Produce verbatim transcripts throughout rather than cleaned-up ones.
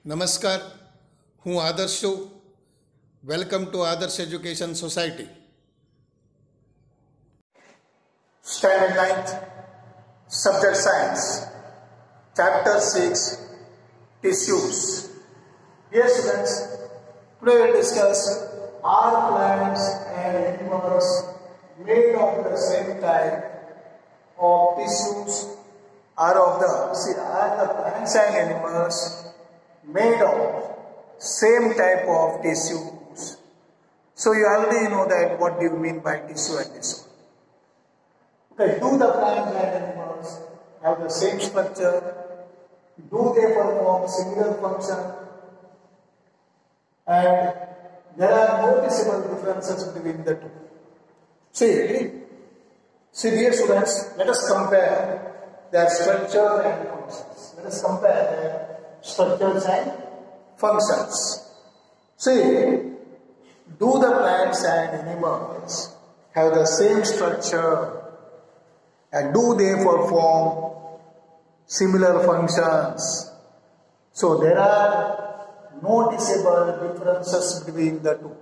નમસ્કાર, હું આદર્શ છું. Welcome to Adarsh education society. Standard ninth, Subject Science, Chapter six, Tissues. Dear students, today we will discuss are plants and animals made of the same type of tissues are of the see are the plants and animals made of same type of tissues. So you already know that what do you mean by tissue and tissue. Okay, do the plants and animals have the same structure? Do they perform similar function? And there are noticeable differences between the two. See, see dear students, let us compare their structure and functions. Let us compare their structures and functions. See, do the plants and animals have the same structure and do they perform similar functions? So there are noticeable differences between the two.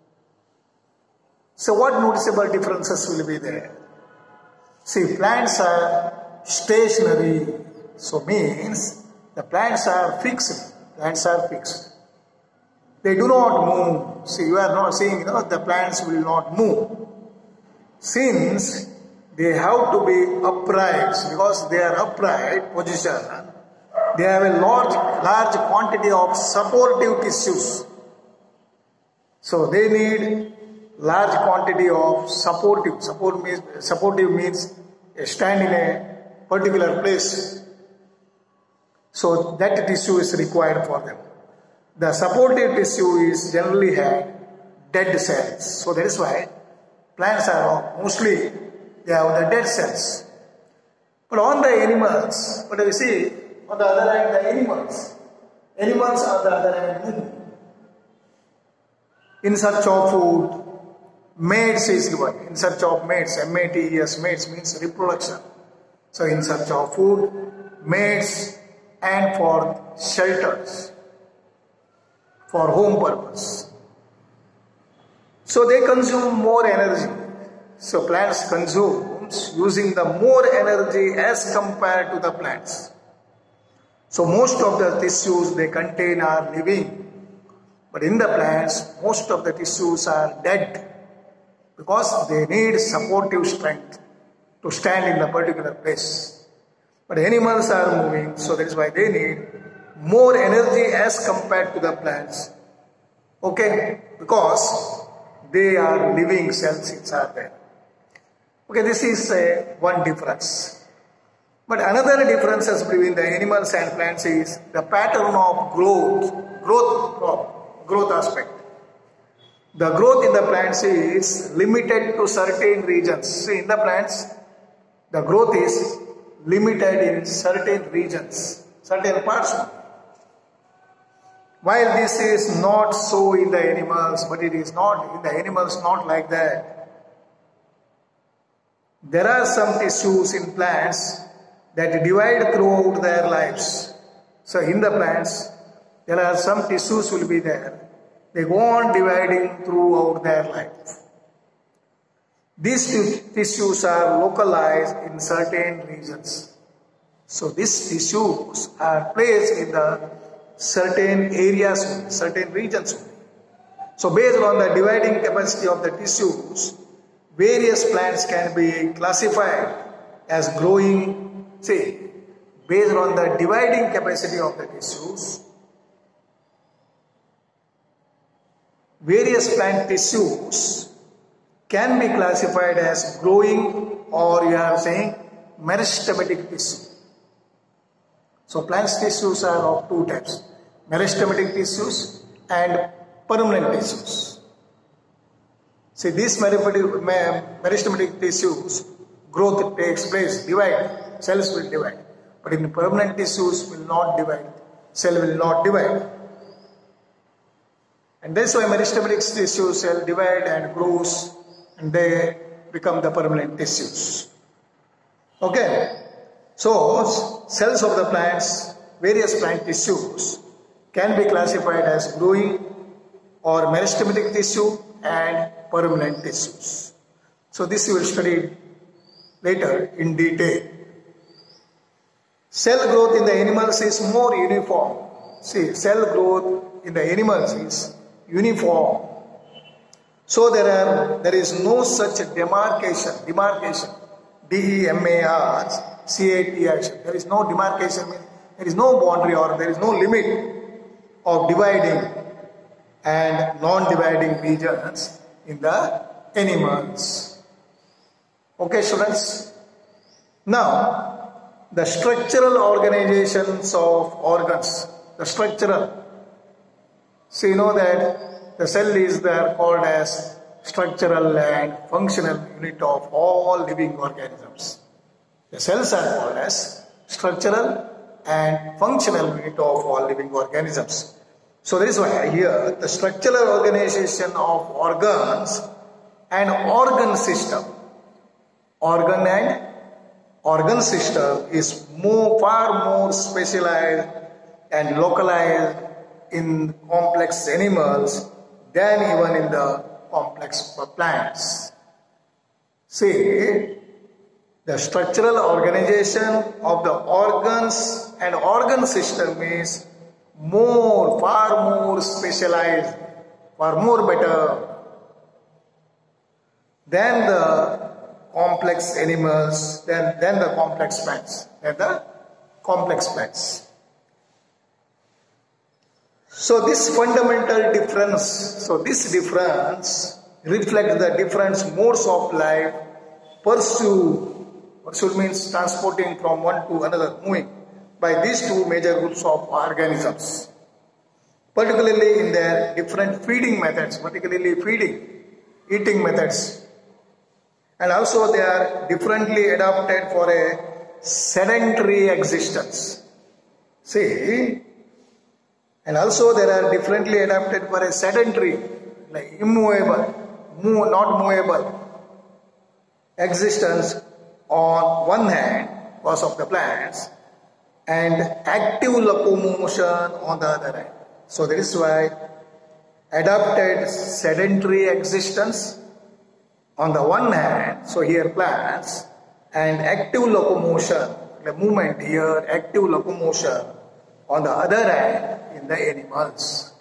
So what noticeable differences will be there? See, plants are stationary, so means the plants are fixed. Plants are fixed. They do not move. See, you are not saying, you know, the plants will not move. Since they have to be upright, because they are upright position, they have a large, large quantity of supportive tissues. So they need large quantity of supportive. Support means, supportive means stand in a particular place. So that tissue is required for them. The supportive tissue is generally had dead cells. So that is why plants are mostly they have the dead cells. But on the animals, what do we see? On the other hand, the animals. Animals on the other hand move. In search of food, mates is given. In search of mates, M A T E S, mates means reproduction. So in search of food, mates, and for shelters, for home purpose. So they consume more energy. So plants consume using the more energy as compared to the plants. So most of the tissues they contain are living, but in the plants most of the tissues are dead because they need supportive strength to stand in a particular place. But animals are moving, so that is why they need more energy as compared to the plants. Okay, because they are living cells inside there. Okay, this is uh, one difference. But another differences between the animals and plants is the pattern of growth, growth, growth aspect. The growth in the plants is limited to certain regions. See, in the plants, the growth is limited in certain regions, certain parts. While this is not so in the animals, but it is not in the animals not like that. There are some tissues in plants that divide throughout their lives. So in the plants, there are some tissues will be there. They go on dividing throughout their life. These tissues are localized in certain regions. So these tissues are placed in the certain areas, certain regions. So based on the dividing capacity of the tissues, various plants can be classified as growing. See, based on the dividing capacity of the tissues, various plant tissues can be classified as growing, or you are saying meristematic tissue. So plant tissues are of two types, meristematic tissues and permanent tissues. See, these meristematic tissues, growth takes place, divide, cells will divide. But in permanent tissues will not divide, cell will not divide. And that's why meristematic tissue cell divide and grows and they become the permanent tissues. Okay. So cells of the plants, various plant tissues can be classified as growing or meristematic tissue and permanent tissues. So this you will study later in detail. Cell growth in the animals is more uniform. See, cell growth in the animals is uniform. So there are there is no such demarcation, demarcation, D E M A R C A T I. There is no demarcation, there is no boundary or there is no limit of dividing and non-dividing regions in the animals. Okay, students. Now, the structural organizations of organs. The structural. So you know that the cell is there called as structural and functional unit of all living organisms. The cells are called as structural and functional unit of all living organisms. So that is why here the structural organization of organs and organ system. Organ and organ system is more, far more specialized and localized in complex animals than even in the complex plants. See, the structural organization of the organs and organ system is more, far more specialized, far more better than the complex animals, than, than the complex plants, than the complex plants. So this fundamental difference, so this difference reflects the different modes of life pursued. Pursued means transporting from one to another, moving by these two major groups of organisms, particularly in their different feeding methods, particularly feeding, eating methods. And also they are differently adapted for a sedentary existence. See, and also they are differently adapted for a sedentary, like immovable, move, not movable existence on one hand because of the plants and active locomotion on the other hand. So that is why adapted sedentary existence on the one hand, so here plants, and active locomotion, the movement here, active locomotion on the other hand in the animals.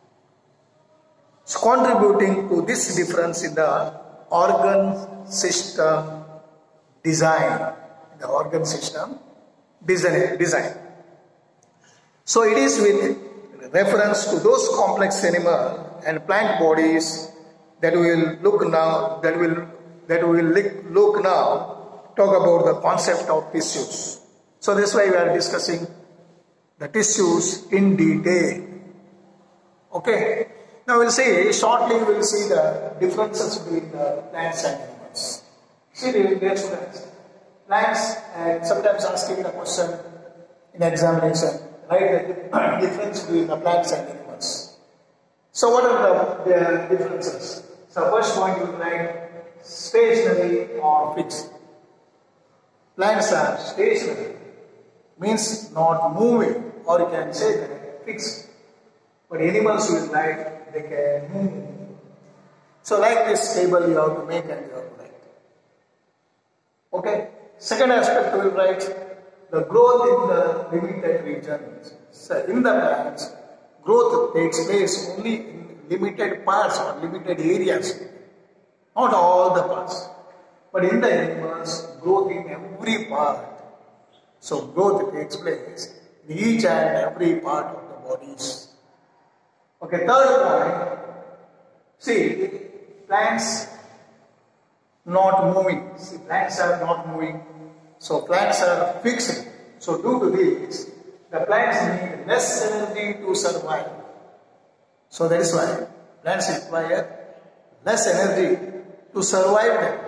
So contributing to this difference in the organ system design, the organ system design. design. So it is with reference to those complex animal and plant bodies that we will look now, that will that we will look now, talk about the concept of tissues. So that's why we are discussing the tissues in detail. Okay. Now we'll see, shortly we will see the differences between the plants and animals. See, dear students, plants, and sometimes asking the question in examination, write the difference between the plants and animals. So what are the, their differences? So first point you will write stationary or fixed. Plants are stationary, means not moving, or you can say that fixed. But animals will write they can move. So like this table you have to make and you have to write. Okay. Second aspect we will write the growth in the limited regions. So in the plants, growth takes place only in limited parts or limited areas, not all the parts. But in the animals, growth in every part. So growth takes place in each and every part of the bodies. Okay, third point, see, plants not moving. See, plants are not moving. So plants are fixed. So due to this, the plants need less energy to survive. So that is why plants require less energy to survive them.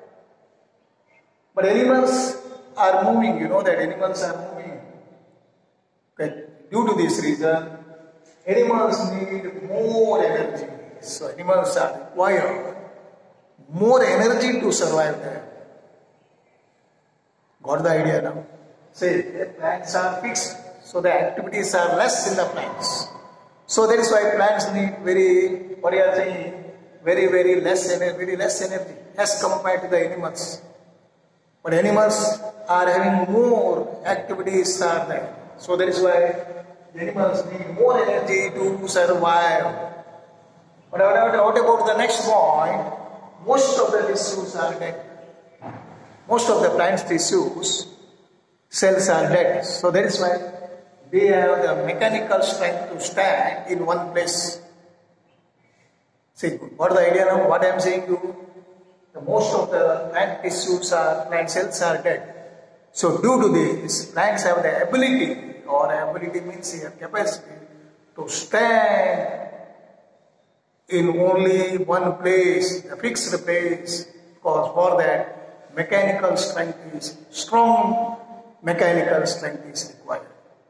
But animals are moving. You know that animals are moving. Okay. Due to this reason, animals need more energy. So animals are required more energy to survive them. Got the idea now? Say, plants are fixed. So the activities are less in the plants. So that is why plants need very, what you are saying, very, very less energy, very less energy as compared to the animals. But animals are having more activities are there. So that is why the animals need more energy to survive. But what about the next point? Most of the tissues are dead. Most of the plant's tissues, cells are dead. So that is why they have the mechanical strength to stand in one place. See, what is the idea now? What I am saying to you? The most of the plant tissues are, plant cells are dead. So due to this, plants have the ability, or ability means here capacity, to stand in only one place, a fixed place, because for that mechanical strength is, strong mechanical strength is required.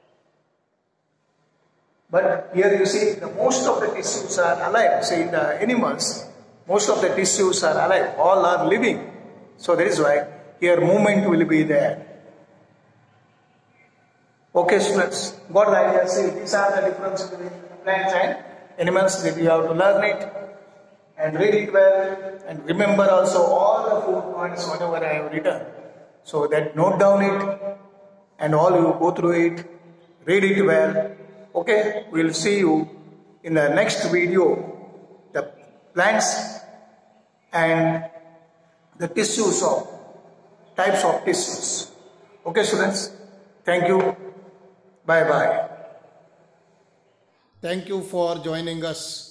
But here you see the most of the tissues are alive. See, in the animals, most of the tissues are alive, all are living. So that is why here movement will be there. Okay students, got the idea? See, these are the differences between plants and animals that you have to learn it and read it well and remember also all the four points whatever I have written. So that note down it and all you go through it, read it well. Okay, we will see you in the next video, the plants and the tissues of, types of tissues. Okay students, thank you, bye bye. Thank you for joining us.